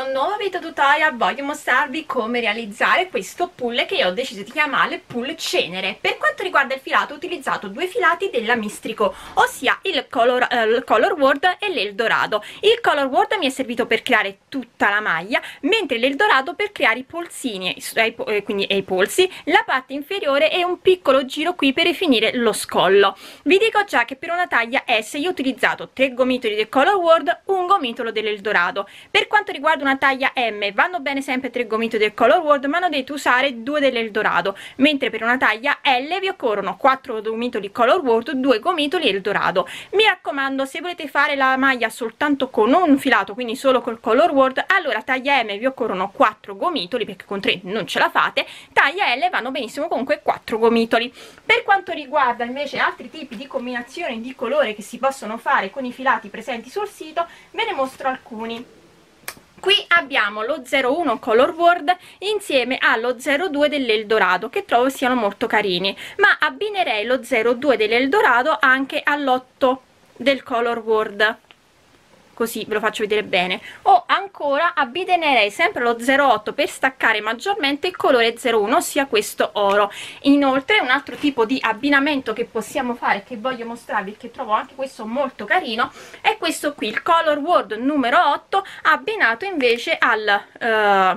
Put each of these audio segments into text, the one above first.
questo nuovo video tutorial voglio mostrarvi come realizzare questo pull che io ho deciso di chiamare pull cenere. Per quanto riguarda il filato ho utilizzato due filati della Mistrico, ossia il Color World e l'Eldorado. Il Color World mi è servito per creare tutta la maglia, mentre l'Eldorado per creare i polsini, quindi i polsi, la parte inferiore e un piccolo giro qui per finire lo scollo. Vi dico già che per una taglia S io ho utilizzato 3 gomitoli del Color World, un gomitolo dell'Eldorado. Per quanto riguarda una taglia M vanno bene sempre 3 gomitoli del Color World, ma non dovete usare 2 dell'Eldorado, mentre per una taglia L vi occorrono 4 gomitoli Color World, 2 gomitoli Eldorado. Mi raccomando, se volete fare la maglia soltanto con un filato, quindi solo col Color World, allora taglia M vi occorrono 4 gomitoli perché con 3 non ce la fate, taglia L vanno benissimo comunque 4 gomitoli. Per quanto riguarda invece altri tipi di combinazioni di colore che si possono fare con i filati presenti sul sito, ve ne mostro alcuni. Qui abbiamo lo 01 Color World insieme allo 02 dell'Eldorado, che trovo siano molto carini, ma abbinerei lo 02 dell'Eldorado anche all'8 del Color World, così ve lo faccio vedere bene, o ancora abbinerei sempre lo 08 per staccare maggiormente il colore 01, ossia questo oro. Inoltre un altro tipo di abbinamento che possiamo fare, che voglio mostrarvi, che trovo anche questo molto carino, è questo qui, il Color World numero 8 abbinato invece al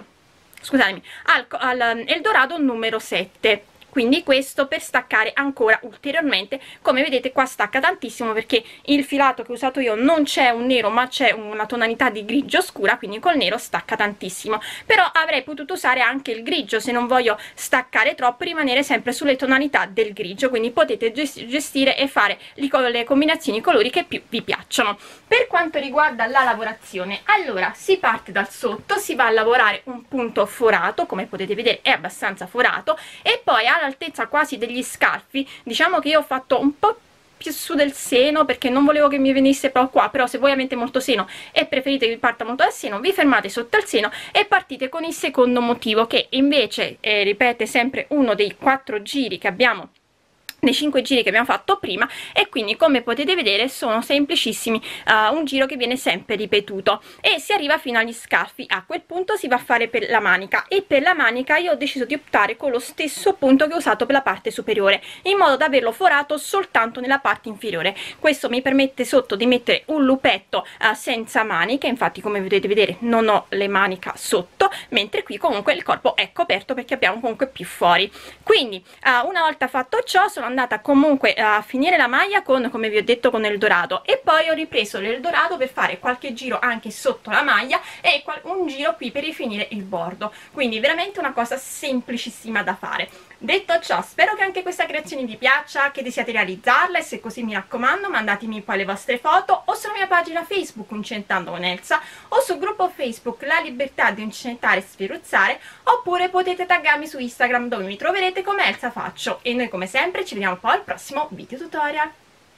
Eldorado numero 7. Quindi questo per staccare ancora ulteriormente. Come vedete qua stacca tantissimo perché il filato che ho usato io non c'è un nero ma c'è una tonalità di grigio scura, quindi col nero stacca tantissimo. Però avrei potuto usare anche il grigio se non voglio staccare troppo, rimanere sempre sulle tonalità del grigio, quindi potete gestire e fare le combinazioni di colori che più vi piacciono. Per quanto riguarda la lavorazione, allora si parte dal sotto, si va a lavorare un punto forato, come potete vedere è abbastanza forato, e poi all'altezza quasi degli scalfi, diciamo che io ho fatto un po' più su del seno perché non volevo che mi venisse proprio qua, però se voi avete molto seno e preferite che vi parta molto dal seno, vi fermate sotto al seno e partite con il secondo motivo, che invece ripete sempre uno dei 4 giri che abbiamo, dei 5 giri che abbiamo fatto prima, e quindi come potete vedere sono semplicissimi, un giro che viene sempre ripetuto e si arriva fino agli scalfi. A quel punto si va a fare per la manica, e per la manica io ho deciso di optare con lo stesso punto che ho usato per la parte superiore, in modo da averlo forato soltanto nella parte inferiore. Questo mi permette sotto di mettere un lupetto senza maniche, infatti come potete vedere non ho le maniche sotto, mentre qui comunque il corpo è coperto perché abbiamo comunque più fuori. Quindi una volta fatto ciò sono andata comunque a finire la maglia con, come vi ho detto, con l'Eldorado, e poi ho ripreso l'Eldorado per fare qualche giro anche sotto la maglia e un giro qui per rifinire il bordo. Quindi veramente una cosa semplicissima da fare. Detto ciò, spero che anche questa creazione vi piaccia, che desiate realizzarla, e se così mi raccomando mandatemi poi le vostre foto o sulla mia pagina Facebook Uncentando con Elsa, o sul gruppo Facebook La Libertà di Uncentare e Sferruzzare, oppure potete taggarmi su Instagram dove mi troverete come Elsa Faccio. E noi come sempre ci vediamo poi al prossimo video tutorial.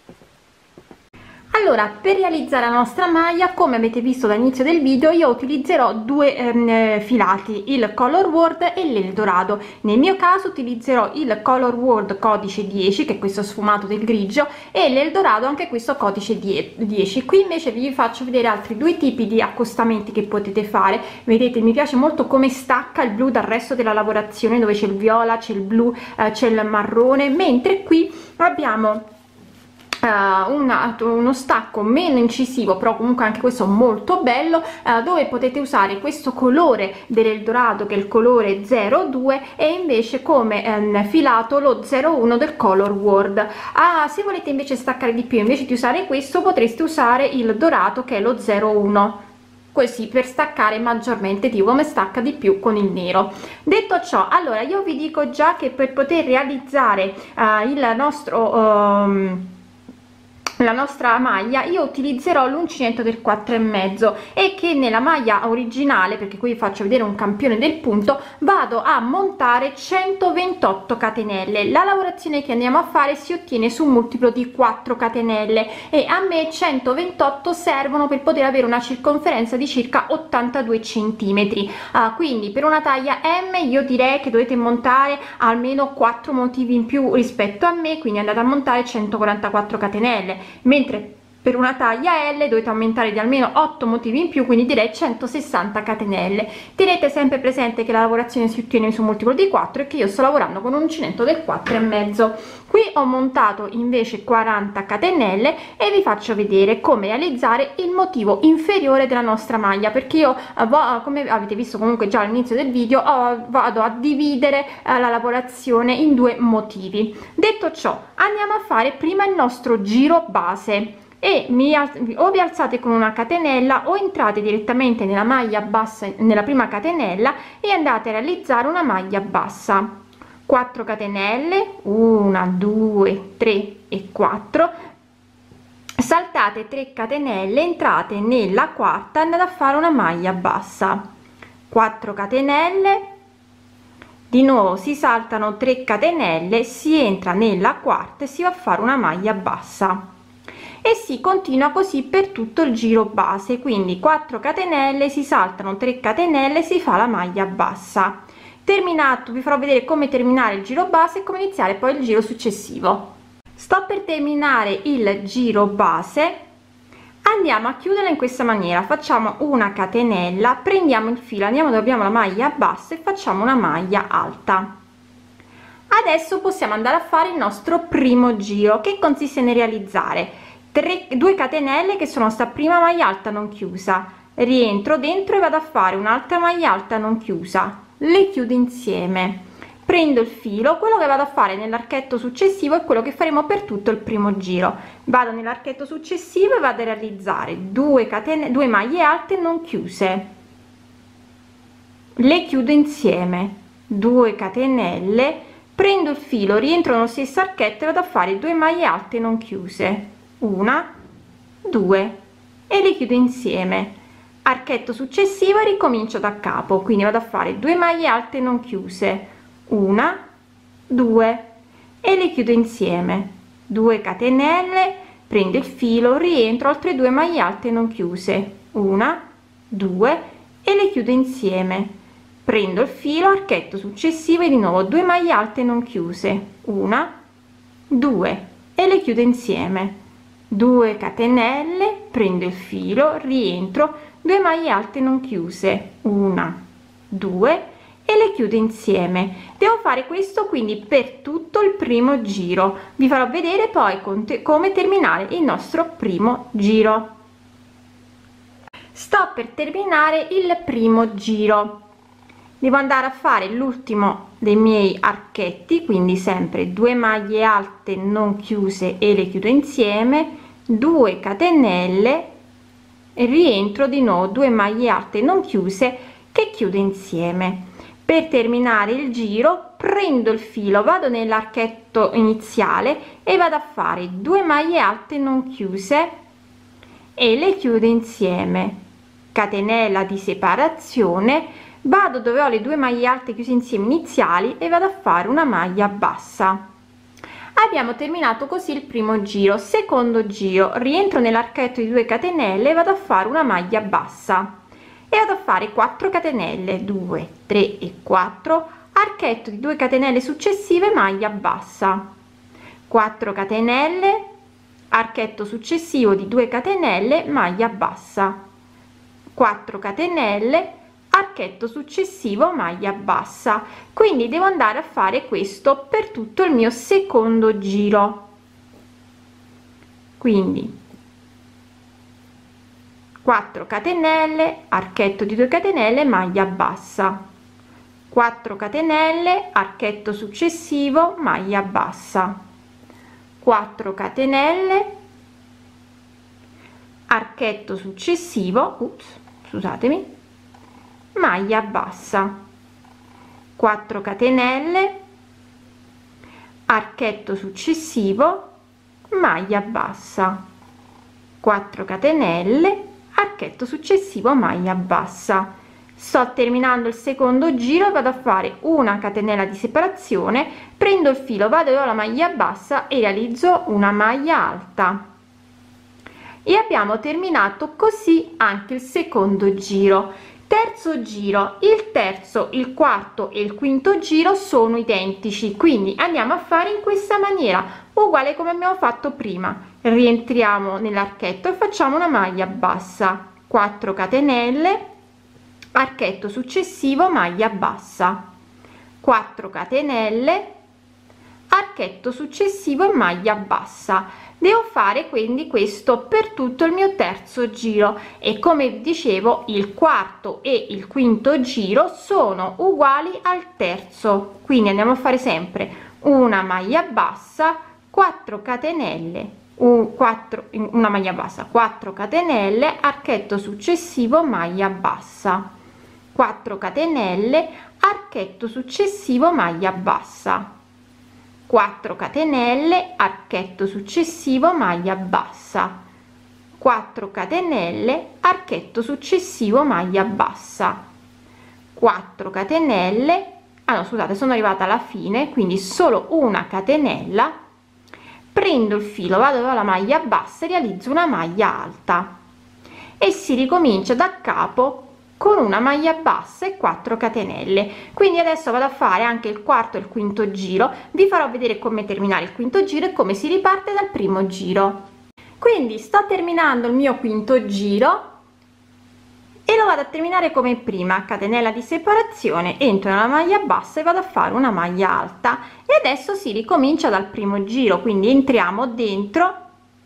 Allora, per realizzare la nostra maglia, come avete visto dall'inizio del video, io utilizzerò due filati, il Color World e l'Eldorado. Nel mio caso utilizzerò il Color World codice 10, che è questo sfumato del grigio, e l'Eldorado anche questo codice 10. Qui invece vi faccio vedere altri due tipi di accostamenti che potete fare. Vedete, mi piace molto come stacca il blu dal resto della lavorazione, dove c'è il viola, c'è il blu, c'è il marrone, mentre qui abbiamo uno stacco meno incisivo, però comunque anche questo molto bello, dove potete usare questo colore dell'Eldorado che è il colore 02 e invece come filato lo 01 del Color World. Se volete invece staccare di più, invece di usare questo potreste usare il dorato che è lo 01, così per staccare maggiormente, tipo come stacca di più con il nero. Detto ciò, allora io vi dico già che per poter realizzare la nostra maglia io utilizzerò l'uncinetto del 4,5, e che nella maglia originale, perché qui vi faccio vedere un campione del punto, vado a montare 128 catenelle. La lavorazione che andiamo a fare si ottiene su un multiplo di 4 catenelle e a me 128 servono per poter avere una circonferenza di circa 82 centimetri. Quindi per una taglia M io direi che dovete montare almeno 4 motivi in più rispetto a me, quindi andate a montare 144 catenelle, mentre per una taglia L dovete aumentare di almeno 8 motivi in più, quindi direi 160 catenelle. Tenete sempre presente che la lavorazione si ottiene su multiplo di 4 e che io sto lavorando con un uncinetto del 4,5. Qui ho montato invece 40 catenelle e vi faccio vedere come realizzare il motivo inferiore della nostra maglia, perché io come avete visto comunque già all'inizio del video vado a dividere la lavorazione in due motivi. Detto ciò, andiamo a fare prima il nostro giro base e o vi alzate con una catenella o entrate direttamente nella maglia bassa, nella prima catenella, e andate a realizzare una maglia bassa. 4 catenelle, 1 2 3 e 4, saltate 3 catenelle, entrate nella quarta e andate a fare una maglia bassa. 4 catenelle, di nuovo si saltano 3 catenelle, si entra nella quarta e si va a fare una maglia bassa, e si continua così per tutto il giro base. Quindi 4 catenelle, si saltano 3 catenelle, si fa la maglia bassa. Terminato, vi farò vedere come terminare il giro base e come iniziare poi il giro successivo. Sto per terminare il giro base, andiamo a chiuderla in questa maniera, facciamo una catenella, prendiamo il filo, andiamo dove abbiamo la maglia bassa e facciamo una maglia alta. Adesso possiamo andare a fare il nostro primo giro, che consiste nel realizzare 2 catenelle che sono sta prima maglia alta non chiusa, rientro dentro e vado a fare un'altra maglia alta non chiusa, le chiudo insieme, prendo il filo, quello che vado a fare nell'archetto successivo è quello che faremo per tutto il primo giro. Vado nell'archetto successivo e vado a realizzare 2 maglie alte non chiuse, le chiudo insieme, 2 catenelle, prendo il filo, rientro nello stesso archetto e vado a fare 2 maglie alte non chiuse, 1 2, e le chiudo insieme. Archetto successivo e ricomincio da capo, quindi vado a fare 2 maglie alte non chiuse, 1 2, e le chiudo insieme, 2 catenelle, prendo il filo, rientro, altre 2 maglie alte non chiuse, 1 2, e le chiudo insieme, prendo il filo, archetto successivo e di nuovo 2 maglie alte non chiuse, 1 2, e le chiudo insieme, 2 catenelle, prendo il filo, rientro, 2 maglie alte non chiuse, 1 2, e le chiudo insieme. Devo fare questo quindi per tutto il primo giro. Vi farò vedere poi come terminare il nostro primo giro. Sto per terminare il primo giro, devo andare a fare l'ultimo dei miei archetti, quindi sempre 2 maglie alte non chiuse e le chiudo insieme, 2 catenelle, e rientro di nuovo, 2 maglie alte non chiuse che chiudo insieme. Per terminare il giro prendo il filo, vado nell'archetto iniziale e vado a fare 2 maglie alte non chiuse e le chiudo insieme, catenella di separazione, vado dove ho le 2 maglie alte chiuse insieme iniziali e vado a fare una maglia bassa. Abbiamo terminato così il primo giro. Secondo giro, rientro nell'archetto di 2 catenelle e vado a fare una maglia bassa e vado a fare 4 catenelle, 2 3 e 4, archetto di 2 catenelle successive, maglia bassa, 4 catenelle, archetto successivo di 2 catenelle, maglia bassa, 4 catenelle, archetto successivo, maglia bassa. Quindi devo andare a fare questo per tutto il mio secondo giro. Quindi 4 catenelle, archetto di 2 catenelle, maglia bassa, 4 catenelle, archetto successivo, maglia bassa, 4 catenelle, archetto successivo, scusatemi, maglia bassa, 4 catenelle, archetto successivo, maglia bassa, 4 catenelle, archetto successivo, maglia bassa. Sto terminando il secondo giro, vado a fare una catenella di separazione, prendo il filo, vado alla maglia bassa e realizzo una maglia alta. E abbiamo terminato così anche il secondo giro. Terzo giro, il terzo, il quarto e il quinto giro sono identici, quindi andiamo a fare in questa maniera uguale come abbiamo fatto prima. Rientriamo nell'archetto e facciamo una maglia bassa, 4 catenelle, archetto successivo, maglia bassa, 4 catenelle, archetto successivo e maglia bassa. Devo fare quindi questo per tutto il mio terzo giro, e come dicevo il quarto e il quinto giro sono uguali al terzo, quindi andiamo a fare sempre una maglia bassa, 4 catenelle, una maglia bassa, 4 catenelle, archetto successivo, maglia bassa, 4 catenelle, archetto successivo, maglia bassa, 4 catenelle, archetto successivo, maglia bassa, 4 catenelle, archetto successivo, maglia bassa, 4 catenelle, ah no scusate, sono arrivata alla fine, quindi solo una catenella, prendo il filo, vado alla maglia bassa e realizzo una maglia alta e si ricomincia da capo con una maglia bassa e 4 catenelle. Quindi adesso vado a fare anche il quarto e il quinto giro, vi farò vedere come terminare il quinto giro e come si riparte dal primo giro. Quindi sto terminando il mio quinto giro e lo vado a terminare come prima, catenella di separazione, entro nella maglia bassa e vado a fare una maglia alta, e adesso si ricomincia dal primo giro, quindi entriamo dentro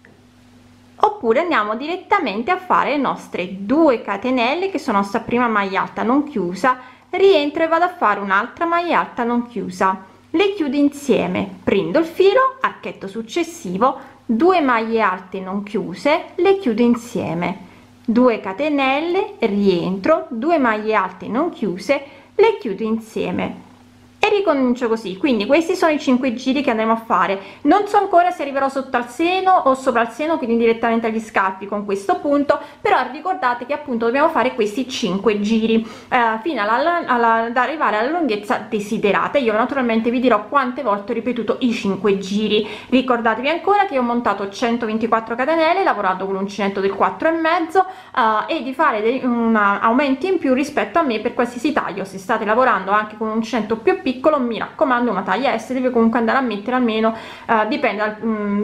oppure andiamo direttamente a fare le nostre 2 catenelle che sono nostra prima maglia alta non chiusa, rientro e vado a fare un'altra maglia alta non chiusa, le chiudo insieme, prendo il filo, archetto successivo, 2 maglie alte non chiuse, le chiudo insieme, 2 catenelle, rientro, 2 maglie alte non chiuse, le chiudo insieme e ricomincio così. Quindi questi sono i 5 giri che andremo a fare. Non so ancora se arriverò sotto al seno o sopra il seno, quindi direttamente agli scalfi con questo punto, però ricordate che appunto dobbiamo fare questi 5 giri fino ad arrivare alla lunghezza desiderata. Io naturalmente vi dirò quante volte ho ripetuto i 5 giri. Ricordatevi ancora che ho montato 124 catenelle, lavorato con l'uncinetto del 4,5 e di fare un aumento in più rispetto a me per qualsiasi taglio. Se state lavorando anche con un uncinetto più piccolo, mi raccomando, una taglia S deve comunque andare a mettere almeno dipende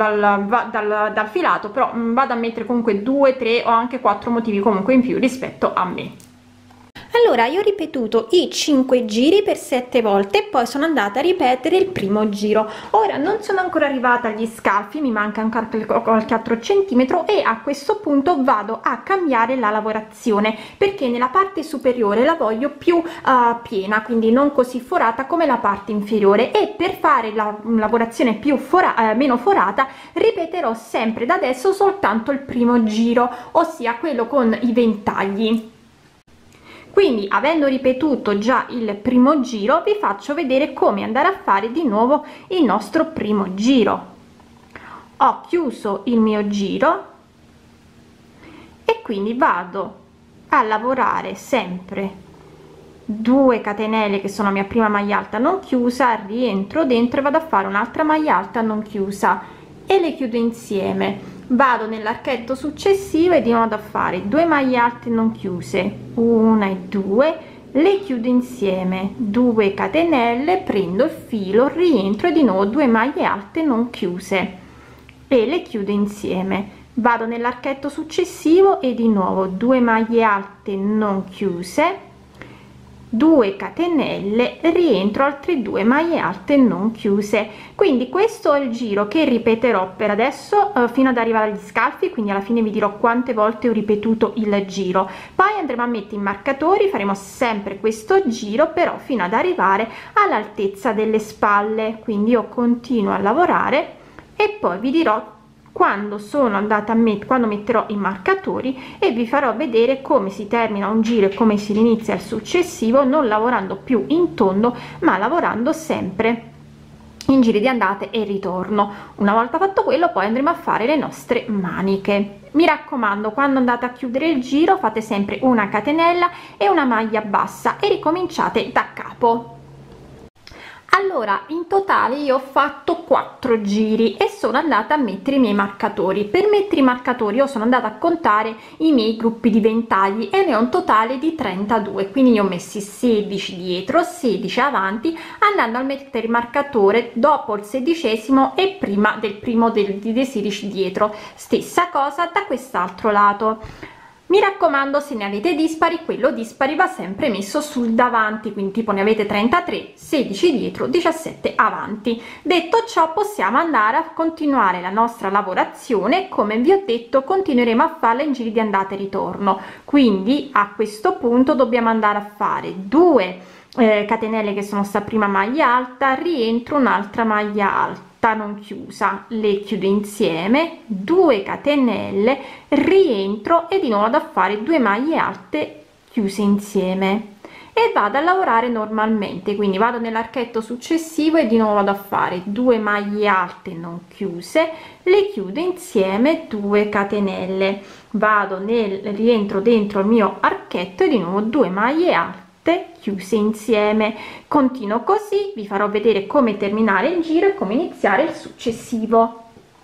dal filato, però vado a mettere comunque 2, 3 o anche 4 motivi comunque in più rispetto a me. Allora io ho ripetuto i 5 giri per 7 volte e poi sono andata a ripetere il primo giro. Ora non sono ancora arrivata agli scalfi, mi manca ancora qualche altro centimetro e a questo punto vado a cambiare la lavorazione, perché nella parte superiore la voglio più piena, quindi non così forata come la parte inferiore, e per fare la lavorazione più meno forata ripeterò sempre da adesso soltanto il primo giro, ossia quello con i ventagli. Quindi, avendo ripetuto già il primo giro, vi faccio vedere come andare a fare di nuovo il nostro primo giro. Ho chiuso il mio giro e quindi vado a lavorare sempre 2 catenelle che sono la mia prima maglia alta non chiusa, rientro dentro e vado a fare un'altra maglia alta non chiusa e le chiudo insieme. Vado nell'archetto successivo e di nuovo a fare 2 maglie alte non chiuse, 1 e 2, le chiudo insieme, 2 catenelle, prendo il filo, rientro e di nuovo 2 maglie alte non chiuse e le chiudo insieme. Vado nell'archetto successivo e di nuovo 2 maglie alte non chiuse, 2 catenelle, rientro, altre 2 maglie alte non chiuse. Quindi questo è il giro che ripeterò per adesso fino ad arrivare agli scalfi, quindi alla fine vi dirò quante volte ho ripetuto il giro. Poi andremo a mettere i marcatori, faremo sempre questo giro però fino ad arrivare all'altezza delle spalle, quindi io continuo a lavorare e poi vi dirò quando sono andata quando metterò i marcatori e vi farò vedere come si termina un giro e come si inizia il successivo, non lavorando più in tondo ma lavorando sempre in giri di andata e ritorno. Una volta fatto quello poi andremo a fare le nostre maniche. Mi raccomando, quando andate a chiudere il giro fate sempre una catenella e una maglia bassa e ricominciate da capo. Allora, in totale io ho fatto 4 giri e sono andata a mettere i miei marcatori. Per mettere i marcatori io sono andata a contare i miei gruppi di ventagli e ne ho un totale di 32, quindi ne ho messi 16 dietro, 16 avanti, andando a mettere il marcatore dopo il 16° e prima del primo dei 16 dietro. Stessa cosa da quest'altro lato. Mi raccomando, se ne avete dispari, quello dispari va sempre messo sul davanti, quindi tipo ne avete 33, 16 dietro, 17 avanti. Detto ciò, possiamo andare a continuare la nostra lavorazione. Come vi ho detto, continueremo a farla in giri di andata e ritorno, quindi a questo punto dobbiamo andare a fare 2 catenelle che sono sta prima maglia alta, rientro un'altra maglia alta non chiusa, le chiudo insieme, 2 catenelle, rientro e di nuovo da fare 2 maglie alte chiuse insieme e vado a lavorare normalmente. Quindi vado nell'archetto successivo e di nuovo vado a fare 2 maglie alte non chiuse, le chiudo insieme, 2 catenelle, vado nel rientro dentro il mio archetto e di nuovo 2 maglie alte chiuse insieme. Continuo così, vi farò vedere come terminare il giro e come iniziare il successivo.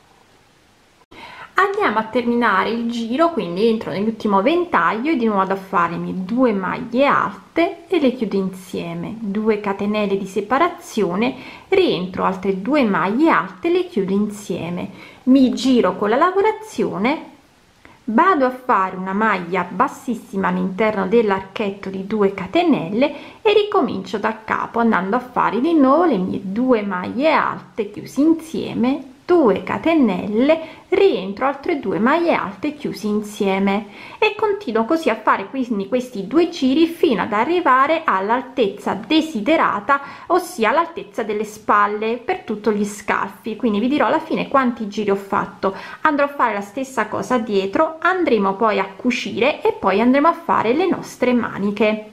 Andiamo a terminare il giro, quindi entro nell'ultimo ventaglio e di nuovo vado a fare 2 maglie alte e le chiudo insieme, 2 catenelle di separazione, rientro altre 2 maglie alte, le chiudo insieme, mi giro con la lavorazione, vado a fare una maglia bassissima all'interno dell'archetto di 2 catenelle e ricomincio da capo andando a fare di nuovo le mie 2 maglie alte chiusi insieme, 2 catenelle, rientro altre 2 maglie alte chiusi insieme e continuo così a fare quindi questi 2 giri fino ad arrivare all'altezza desiderata, ossia l'altezza delle spalle per tutti gli scalfi. Quindi vi dirò alla fine quanti giri ho fatto. Andrò a fare la stessa cosa dietro, andremo poi a cucire e poi andremo a fare le nostre maniche.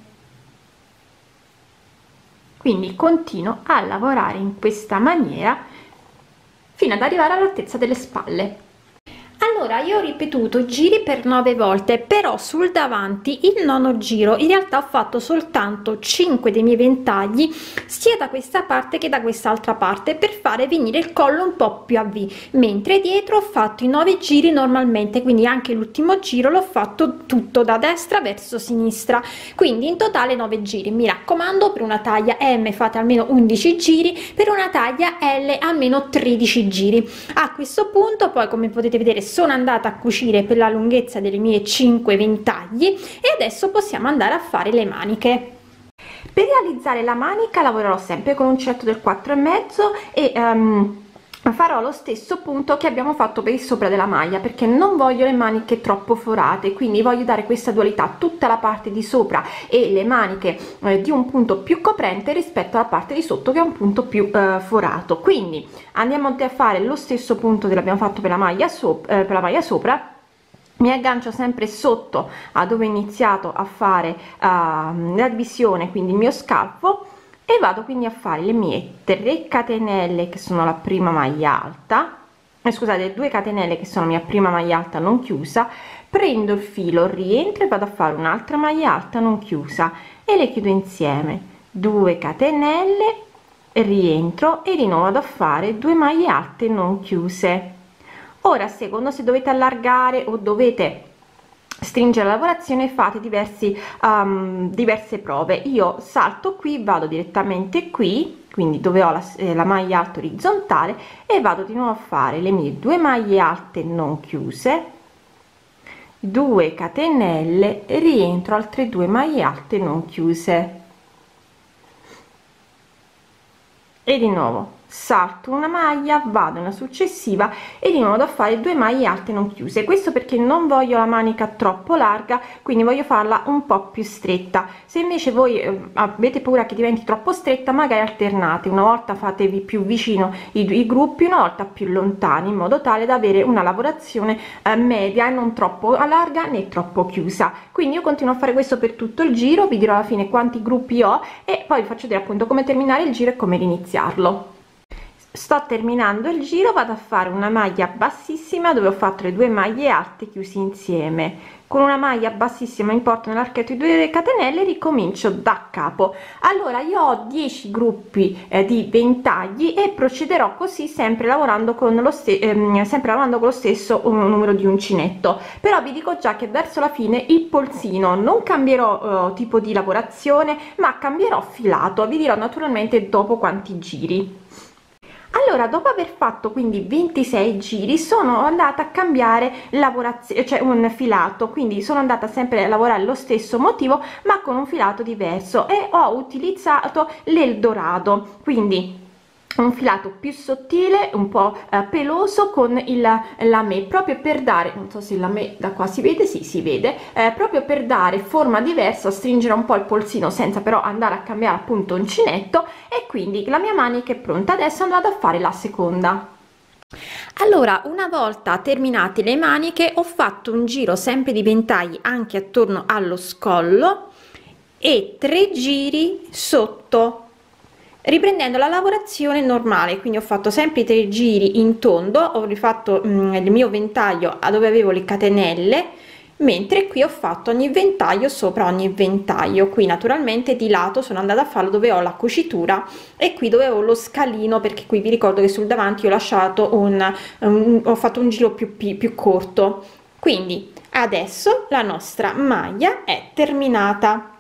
Quindi continuo a lavorare in questa maniera fino ad arrivare all'altezza delle spalle. Allora, io ho ripetuto giri per 9 volte, però sul davanti il nono giro in realtà ho fatto soltanto 5 dei miei ventagli sia da questa parte che da quest'altra parte per fare venire il collo un po' più a V, mentre dietro ho fatto i 9 giri normalmente, quindi anche l'ultimo giro l'ho fatto tutto da destra verso sinistra, quindi in totale 9 giri. Mi raccomando, per una taglia M fate almeno 11 giri, per una taglia L almeno 13 giri. A questo punto poi, come potete vedere, sono andata a cucire per la lunghezza delle mie 5 ventagli e adesso possiamo andare a fare le maniche. Per realizzare la manica lavorerò sempre con uncinetto del 4,5 e farò lo stesso punto che abbiamo fatto per il sopra della maglia, perché non voglio le maniche troppo forate, quindi voglio dare questa dualità, tutta la parte di sopra e le maniche di un punto più coprente rispetto alla parte di sotto che è un punto più forato. Quindi andiamo a fare lo stesso punto che abbiamo fatto per la maglia sopra. Mi aggancio sempre sotto a dove ho iniziato a fare la divisione, quindi il mio scalfo, e vado quindi a fare le mie 3 catenelle che sono la prima maglia alta, scusate, 2 catenelle che sono la mia prima maglia alta non chiusa, prendo il filo, rientro e vado a fare un'altra maglia alta non chiusa e le chiudo insieme, 2 catenelle, rientro e di nuovo vado a fare 2 maglie alte non chiuse. Ora, secondo se dovete allargare o dovete stringere la lavorazione, fate diverse prove. Io salto qui, vado direttamente qui, quindi dove ho la maglia alta orizzontale, e vado di nuovo a fare le mie 2 maglie alte non chiuse, 2 catenelle, rientro altre 2 maglie alte non chiuse e di nuovo salto una maglia, vado nella successiva e di nuovo da fare 2 maglie alte non chiuse. Questo perché non voglio la manica troppo larga, quindi voglio farla un po' più stretta. Se invece voi avete paura che diventi troppo stretta, magari alternate, una volta fatevi più vicino i gruppi, una volta più lontani, in modo tale da avere una lavorazione media e non troppo larga né troppo chiusa. Quindi io continuo a fare questo per tutto il giro, vi dirò alla fine quanti gruppi ho e poi vi faccio vedere appunto come terminare il giro e come riniziarlo. sto terminando il giro, vado a fare una maglia bassissima dove ho fatto le 2 maglie alte chiuse insieme. Con una maglia bassissima in porto nell'archetto di 2 catenelle, ricomincio da capo. Allora io ho 10 gruppi di ventagli e procederò così, sempre lavorando con lo stesso numero di uncinetto. Però vi dico già che verso la fine il polsino non cambierò tipo di lavorazione, ma cambierò filato. Vi dirò naturalmente dopo quanti giri. Allora, dopo aver fatto quindi 26 giri, sono andata a cambiare lavorazione, cioè un filato, quindi sono andata sempre a lavorare lo stesso motivo ma con un filato diverso, e ho utilizzato l'Eldorado, quindi un filato più sottile, un po' peloso, con il lamè, proprio per dare, non so se il lamè da qua si vede, sì, si vede, proprio per dare forma diversa, stringere un po' il polsino senza però andare a cambiare appunto uncinetto. E quindi la mia manica è pronta, adesso andrò a fare la seconda. Allora, una volta terminate le maniche, ho fatto un giro sempre di ventagli anche attorno allo scollo e 3 giri sotto, riprendendo la lavorazione normale. Quindi ho fatto sempre i 3 giri in tondo, ho rifatto il mio ventaglio a dove avevo le catenelle, mentre qui ho fatto ogni ventaglio sopra ogni ventaglio. Qui naturalmente di lato sono andata a farlo dove ho la cucitura e qui dove ho lo scalino, perché qui vi ricordo che sul davanti ho lasciato ho fatto un giro più corto. Quindi adesso la nostra maglia è terminata.